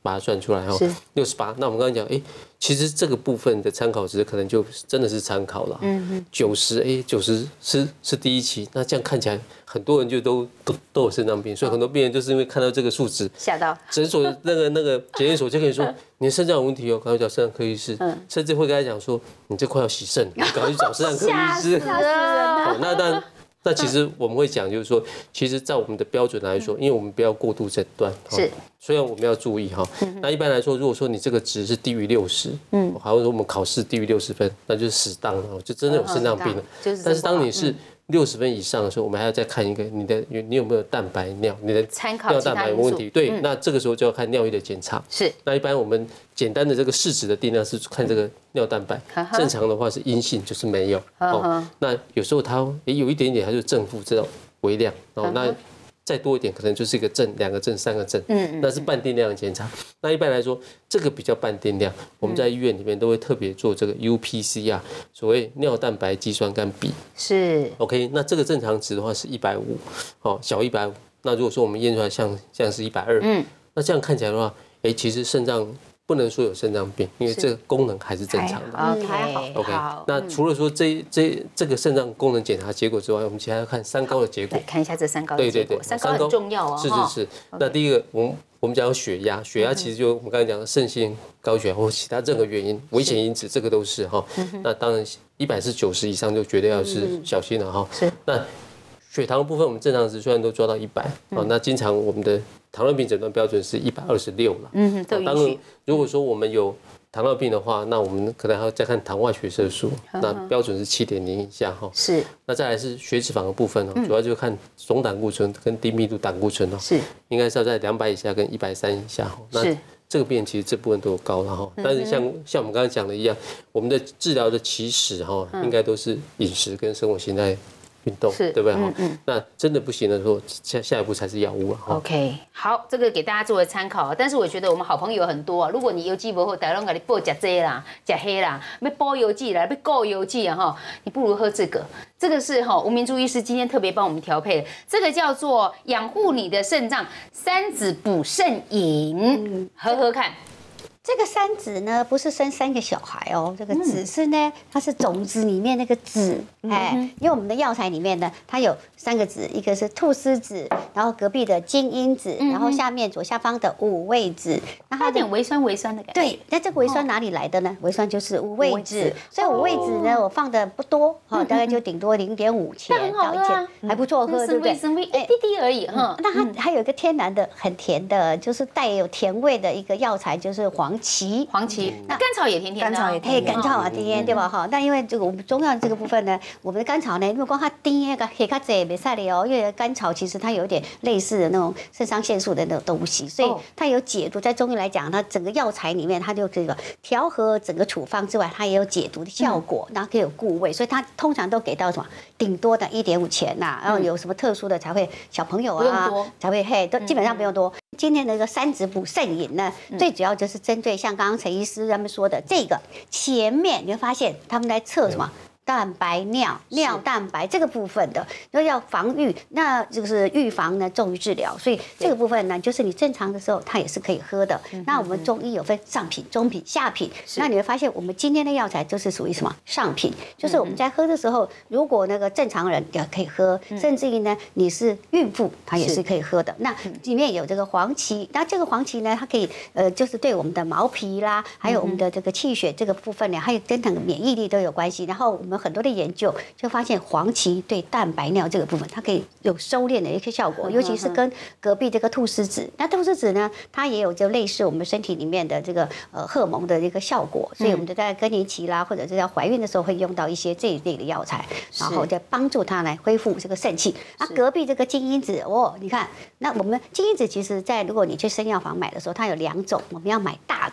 把它算出来哈，68。那我们刚刚讲，其实这个部分的参考值可能就真的是参考了。90，90是第1期，那这样看起来很多人就都有肾脏病，所以很多病人就是因为看到这个数值吓到， 诊所那个检验所就可以说你的肾脏有问题哦，赶快找肾脏科医师，甚至会跟他讲说你这快要洗肾，你赶快去找肾脏科医师。 吓死人！ 好，那其实我们会讲，就是说，其实，在我们的标准来说，因为我们不要过度诊断， 是， 虽然我们要注意哈。那一般来说，如果说你这个值是低于60，还会说我们考试低于60分，那就是死当了，就真的有肾脏病了。但是当你是60分以上的时候，我们还要再看一个你有没有蛋白尿，你的尿蛋白有问题。对，那这个时候就要看尿液的检查。 是， 那一般我们简单的这个试纸的定量是看这个尿蛋白，正常的话是阴性，就是没有。那有时候它有一点点，它就正负这种微量。那再多一点，可能就是一个正、2个正、3个正，那是半定量的检查。那一般来说，这个比较半定量，我们在医院里面都会特别做这个 UPCR， 所谓尿蛋白肌酸酐比。 是 OK， 那这个正常值的话是150，小150。那如果说我们验出来像是120，那这样看起来的话，其实肾脏不能说有肾脏病，因为这个功能还是正常的。 OK， 那除了说这个肾脏功能检查结果之外，我们其实还要看三高的结果。 看一下这三高的结果。三高很重要啊。 是。那第一个，我们讲血压，血压其实就我们刚才讲的肾性高血压或其他任何原因危险因子，这个都是哈。那当然100是90以上就绝对要是小心了哈。 是。 那血糖的部分，我们正常值虽然都抓到100，那经常我们的糖尿病诊断标准是126了。 都允许。 当然，如果说我们有糖尿病的话，那我们可能还要再看糖化血色素，那标准是7.0以下哈。 是。 那再来是血脂肪的部分主要就看总胆固醇跟低密度胆固醇是。 应该是要在200以下跟130以下那这个病人其实这部分都有高了哈。但是像我们刚才讲的一样，我们的治疗的起始应该都是饮食跟生活形态。运动对不对？那真的不行的时候，下一步才是药物了。 OK， 好，这个给大家作为参考。但是我觉得我们好朋友很多啊。如果你油脂不好，大家给你补吃这啦、吃黑啦，要补油脂啦，要够油脂啊哈，你不如喝这个。这个是吴明珠医师今天特别帮我们调配的，这个叫做养护你的肾脏3子补肾饮，喝喝看。 这个3子呢，不是生3个小孩哦，这个子是呢，它是种子里面那个子，因为我们的药材里面呢，它有3个子，一个是菟丝子，然后隔壁的金樱子，然后下面左下方的五味子， 那它有点微酸的感觉。 对，那这个微酸哪里来的呢？微酸就是五味子，所以五味子呢，我放的不多，大概就顶多0.5钱到1钱，还不错喝，对不对？ 一滴滴而已哈。 那它还有一个天然的很甜的，就是带有甜味的一个药材，就是黄芪， 那甘草也甜甜的， 甘草也甜，对吧？哈，那因为这个我们中药这个部分呢，我们的甘草呢，如果光它甜那个黑卡子也没晒的哦，因为甘草其实它有点类似的那种肾上腺素的那种东西，所以它有解毒。在中医来讲，它整个药材里面，它就这个调和整个处方之外，它也有解毒的效果，然后可以有固胃，所以它通常都给到什么顶多的1.5钱呐，然后有什么特殊的才会小朋友啊才会都基本上不用多。今天的一个3子补肾饮呢，最主要就是针对像刚刚陈医师他们说的这个前面，你会发现他们在测什么？蛋白尿蛋白这个部分的，要防御，那就是预防呢重于治疗，所以这个部分呢，就是你正常的时候它也是可以喝的。那我们中医有分上品、中品、下品，那你会发现我们今天的药材就是属于什么上品，就是我们在喝的时候，如果那个正常人也可以喝，甚至于呢你是孕妇，它也是可以喝的。那里面有这个黄芪，那这个黄芪呢，它可以就是对我们的毛皮啦，还有我们的这个气血这个部分呢，还有跟整个免疫力都有关系。然后我们很多的研究就发现黄芪对蛋白尿这个部分，它可以有收敛的一个效果，尤其是跟隔壁这个菟丝子。那菟丝子呢，它也有就类似我们身体里面的这个荷尔蒙的一个效果，所以我们就在更年期啦，或者是在怀孕的时候会用到一些这一类的药材，然后再帮助它来恢复这个肾气。那隔壁这个金樱子你看，那我们金樱子其实在如果你去生药房买的时候，它有2种，我们要买大的。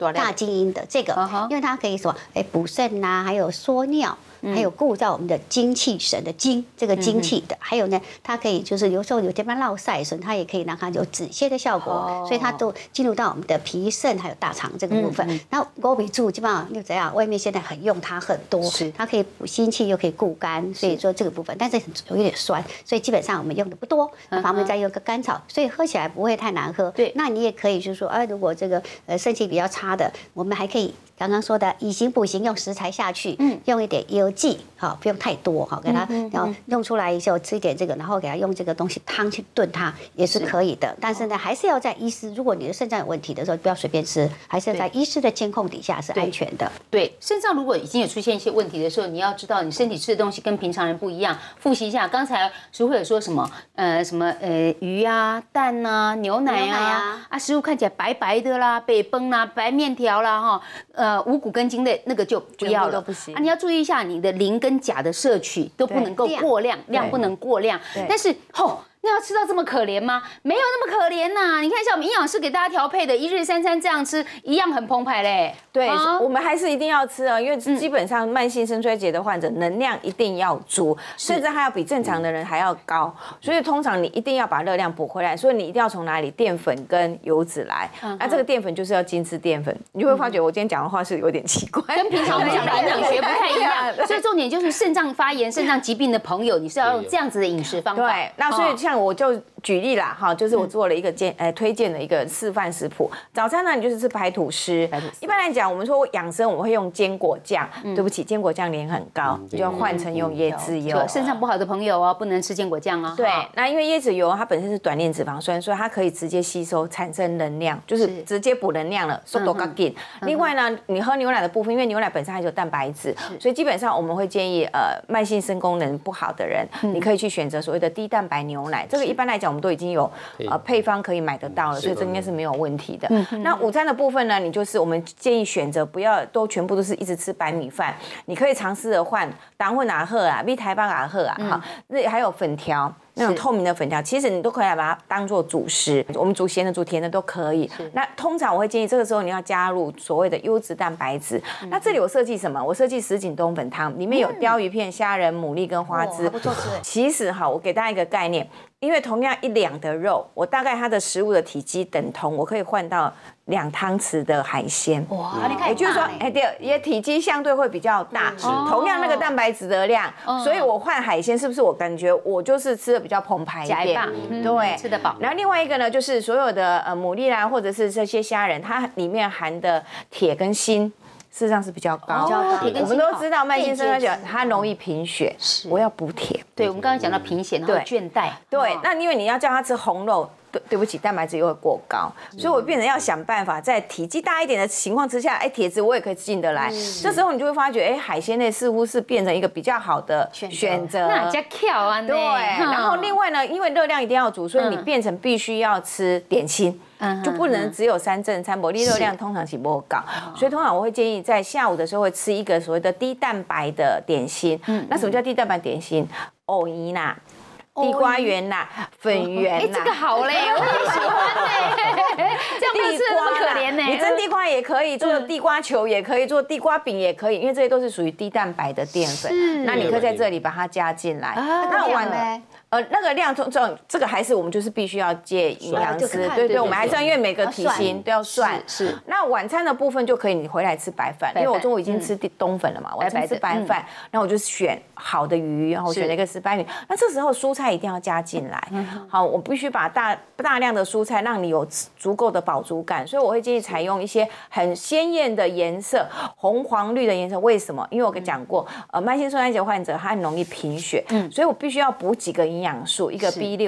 大金鹰的这个，因为它可以什么，补肾呐，还有缩尿。还有固造我们的精气神的精，这个精气的，还有呢，它可以就是有时候有这边落晒的时候，它也可以让它有止泻的效果，所以它都进入到我们的脾肾还有大肠这个部分。那枸杞柱基本上又怎样？外面现在很用它很多，它可以补心气又可以固肝，所以说这个部分，但是有一点酸，所以基本上我们用的不多。旁边再用个甘草，所以喝起来不会太难喝。对，那你也可以就是说，如果这个肾气比较差的，我们还可以刚刚说的以形补形，用食材下去，用一点油剂，好，不用太多，好，给它然后用出来以后吃一点这个，然后给它用这个东西汤去炖它也是可以的。但是呢，还是要在医师，如果你的肾脏有问题的时候，不要随便吃，还是要在医师的监控底下是安全的。 对，肾脏如果已经有出现一些问题的时候，你要知道你身体吃的东西跟平常人不一样。复习一下，刚才淑慧有说什么？鱼啊、蛋啊、牛奶啊，食物看起来白白的啦，北崩啦、白面条啦，五谷根茎类那个就不要了， 不行。 你要注意一下你的磷跟钾的摄取都不能够过量，量不能过量。但是那要吃到这么可怜吗？没有那么可怜呐！你看一下我们营养师给大家调配的1日3餐这样吃，一样很澎湃嘞。 对，我们还是一定要吃因为基本上慢性肾衰竭的患者能量一定要足，甚至还要比正常的人还要高，所以通常你一定要把热量补回来。所以你一定要从哪里？淀粉跟油脂来。那这个淀粉就是要精致淀粉。你就会发觉我今天讲的话是有点奇怪， 跟平常我们讲的营养学不太一样。所以重点就是肾脏发炎、肾脏疾病的朋友，你是要用这样子的饮食方法。 对，那所以像我就举例啦，就是我做了一个推荐的一个示范食谱。早餐呢，你就是吃白吐司。一般来讲，我们说养生，我们会用坚果酱。对不起，坚果酱磷很高，你就要换成用椰子油。 肾脏不好的朋友不能吃坚果酱啊。 对，那因为椰子油它本身是短链脂肪酸，所以它可以直接吸收产生能量，就是直接补能量了，速度更紧。另外呢，你喝牛奶的部分，因为牛奶本身还有蛋白质，所以基本上我们会建议慢性肾功能不好的人，你可以去选择所谓的低蛋白牛奶。这个一般来讲，我们都已经有配方可以买得到了，所以这应该是没有问题的。那午餐的部分呢，你就是我们建议选择不要都全部都是一直吃白米饭，你可以尝试的换当混哪喝啊，米台巴哪喝啊，好，那还有粉条。那种透明的粉条，其实你都可以把它当做主食，我们煮咸的、煮甜的都可以。那通常我会建议这个时候你要加入所谓的优质蛋白质。那这里我设计什么？我设计什锦冬粉汤，里面有鲷鱼片、虾仁、牡蛎跟花枝。其实我给大家一个概念，因为同样1两的肉，我大概它的食物的体积等同，我可以换到2汤匙的海鲜。 哇， 也就是说，对，也体积相对会比较大，同样那个蛋白质的量，所以我换海鲜是不是我感觉我就是吃的比较澎湃一点？对， 吃得饱。 然后另外一个呢，就是所有的牡蛎啦，或者是这些虾仁，它里面含的铁跟锌。事实上是比较高，我们都知道慢性肾衰竭它容易贫血，我要补铁。 对，我们刚刚讲到贫血，然后倦怠。 对，那因为你要叫他吃红肉。对不起，蛋白质又会过高，所以我变成要想办法在体积大一点的情况之下，铁质我也可以进得来。这时候你就会发觉，海鲜类似乎是变成一个比较好的选择。 那加巧啊， 对。然后另外呢，因为热量一定要足，所以你变成必须要吃点心。就不能只有3正餐，热量通常是不高，所以通常我会建议在下午的时候会吃一个所谓的低蛋白的点心。那什么叫低蛋白点心？藕泥啦。地瓜圆啦，粉圆啦， 这个好嘞，我很喜欢嘞，这样不是那么可怜呢。 你蒸地瓜也可以，做地瓜球也可以，做地瓜饼也可以，因为这些都是属于低蛋白的淀粉。那你可以在这里把它加进来。 那碗呢？ 那个量这个还是我们就是必须要借营养师，对，我们还是要因为每个体型都要算。是。那晚餐的部分就可以你回来吃白饭，因为我中午已经吃冬粉了嘛，晚上吃白饭，然后我就选好的鱼，然后选了一个石斑鱼。那这时候蔬菜一定要加进来。好，我必须把大量的蔬菜让你有足够的饱足感，所以我会建议采用一些很鲜艳的颜色，红黄绿的颜色。为什么？因为我跟你讲过，慢性肾衰竭患者他很容易贫血，所以我必须要补几个营养素，一个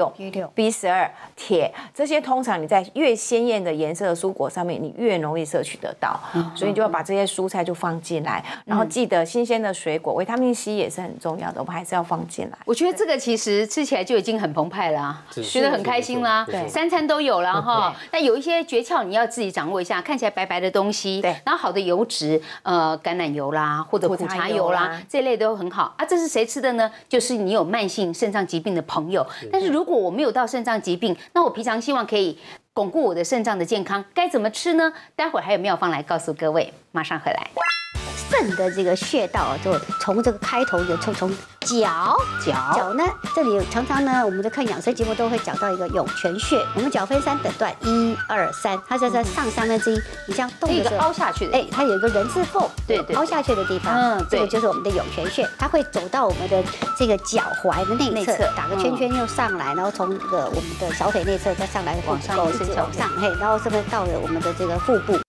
B6、B12、铁，这些通常你在越鲜艳的颜色的蔬果上面，你越容易摄取得到，所以你就要把这些蔬菜就放进来，然后记得新鲜的水果，维他命 C 也是很重要的，我们还是要放进来。 我觉得这个其实吃起来就已经很澎湃了，觉得很开心啦。3餐都有了哈。那有一些诀窍你要自己掌握一下，看起来白白的东西，然后好的油脂，橄榄油啦，或者苦茶油啦，这类都很好啊。这是谁吃的呢？就是你有慢性肾脏疾病的朋友。但是如果我没有到肾脏疾病，那我平常希望可以巩固我的肾脏的健康，该怎么吃呢？待会儿还有妙方来告诉各位，马上回来。 肾的这个穴道就从这个开头就从脚呢，这里常常呢，我们在看养生节目都会讲到一个涌泉穴。我们脚分3等段，1、2、3，它是在上1/3，你这样动的时候， 凹下去的， 它有一个人字缝，对，凹下去的地方，这个就是我们的涌泉穴，它会走到我们的这个脚踝的内侧，打个圈圈又上来，然后从这个我们的小腿内侧再上来，往上一直往上，然后这边到了我们的这个腹部。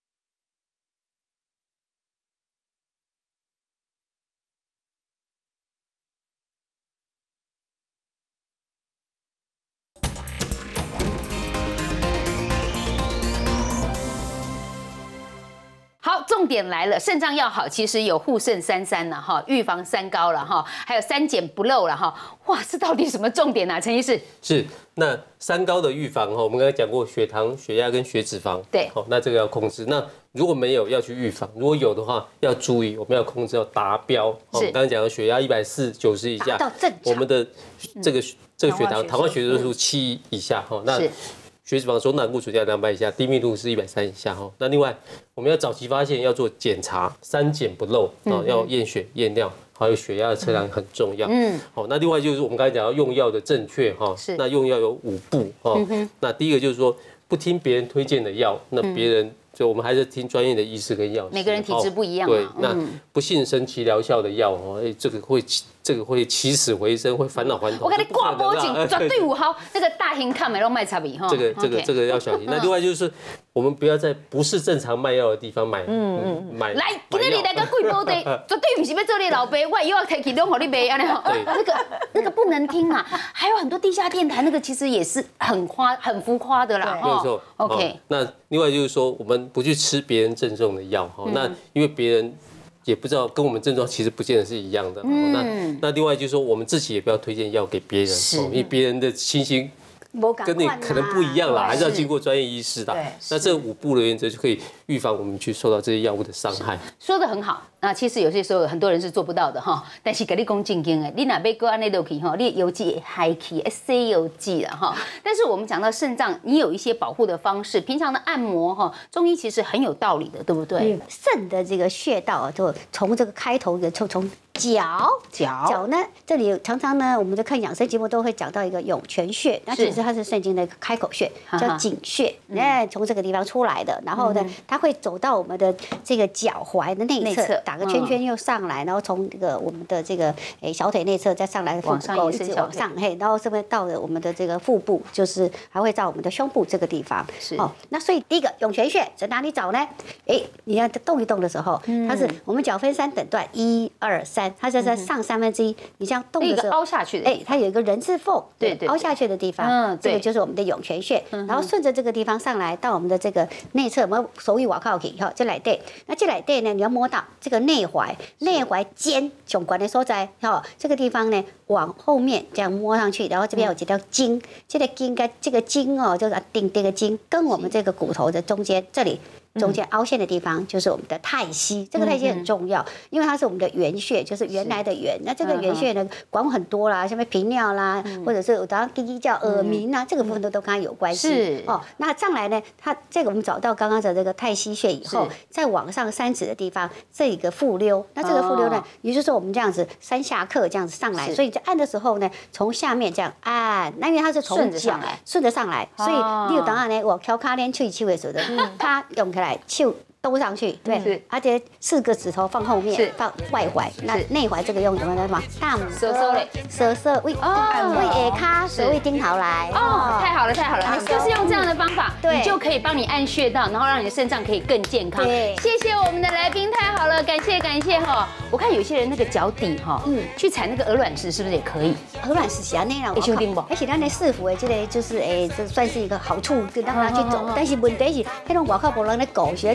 好，重点来了，肾脏要好，其实有护肾33了哈，预防3高了哈，还有3减不漏了哈。哇，这到底什么重点啊？陈医师？ 是，那3高的预防哈，我们刚才讲过血糖、血压跟血脂肪， 对， 好，那这个要控制。那如果没有要去预防，如果有的话要注意，我们要控制要达标。我们刚才讲的血压140、90以下， 到正常， 我们的这个血糖、糖化血色素7以下哈，那血脂肪、总胆固醇在200以下，低密度是130以下哈。那另外我们要早期发现，要做检查，3检不漏啊，要验血、验尿，还有血压的测量很重要。好，那另外就是我们刚才讲到用药的正确哈，那用药有5步哈。那第一个就是说不听别人推荐的药，那别人就我们还是听专业的医师跟药师。 每个人体质不一样。 对，那不信神奇疗效的药哦，这个会起死回生，会返老还童。 我跟你挂脖颈，绝对有效。那个大型看美容卖差别哈。 这个要小心。那另外就是我们不要在不是正常卖药的地方买。 来，今天你来个贵宝的，绝对不是要做你老爸，我又要提起拢给你卖安尼吼。那个不能听啊，还有很多地下电台，那个其实也是很浮夸的啦。 没有错。 OK。 那另外就是说，我们不去吃别人赠送的药哈，那因为别人也不知道跟我们症状其实不见得是一样的。那另外就是说，我们自己也不要推荐药给别人，因为别人的情形跟你可能不一样啦，还是要经过专业医师的。那这5步的原则就可以预防我们去受到这些药物的伤害。 说得很好。那其实有些时候很多人是做不到的哈，但是跟你讲正经的，你哪要搁安尼落去哈，你油脂会嗨起，会洗油脂了哈。但是我们讲到肾脏，你有一些保护的方式，平常的按摩哈，中医其实很有道理的，对不对？ 肾的这个穴道就从这个开头的从脚呢，这里常常呢，我们在看养生节目都会讲到一个涌泉穴，那其实它是肾经的一个开口穴，叫井穴，从这个地方出来的，然后呢，它会走到我们的这个脚踝的内侧，打个圈圈又上来，然后从这个我们的这个小腿内侧再上来， 往上一直往上， 然后这边到了我们的这个腹部，就是还会到我们的胸部这个地方。是哦，那所以第一个涌泉穴在哪里找呢？你要动一动的时候，它是我们脚分3等段，1、2、3。它是在上1/3，你这样动的时候， 凹下去的， 它有一个人字缝， 对， 凹下去的地方，这个就是我们的涌泉穴，然后顺着这个地方上来到我们的这个内侧，我们手语往靠去，哈，这来对，那这来对呢，你要摸到这个内踝尖胸管的所在，哈，这个地方呢往后面这样摸上去，然后这边有几条筋，这个筋哦，就是顶这个筋跟我们这个骨头的中间这里。中间凹陷的地方就是我们的太溪，这个太溪很重要，因为它是我们的原穴，就是原来的原。那这个原穴呢，管很多啦，像频尿啦，或者是有的叽叽叫耳鸣啊，这个部分都跟它有关系。是哦，那上来呢，它这个我们找到刚刚的这个太溪穴以后，再往上3指的地方，这个复溜，那这个复溜呢，也就是说我们这样子3下克这样子上来，所以在按的时候呢，从下面这样按，那因为它是从脚顺着上来，所以你有当然呢，我挑卡连吹的时候的，它用起来。手兜上去，对，而且4个指头放后面，放外踝，那内踝这个用什么呢？大拇哥，舌为下卡，舌为丁桃来。 哦，太好了，就是用这样的方法，你就可以帮你按穴道，然后让你的肾脏可以更健康。谢谢我们的来宾，太好了，感谢哈。我看有些人那个脚底哈，去踩那个鹅卵石是不是也可以？ 鹅卵石是安尼啦， 会伤不？ 而且咱的市府的这个就是这算是一个好处，让他去走。但是问题是，那种外口无人咧顾，所以你要切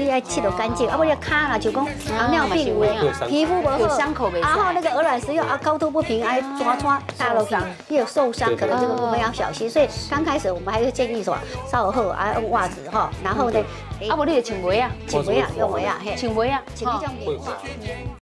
就干净，啊不然卡啦就讲糖尿病皮肤不好， 伤口没， 然后那个鹅卵石又高度不平，哎抓大了伤，也有受伤，可能这个部分要小心。所以刚开始我们还是建议说稍后啊用袜子哈，然后呢， 啊不你就穿袜啊， 穿袜用袜嘿， 穿袜啊， 穿这种棉袜。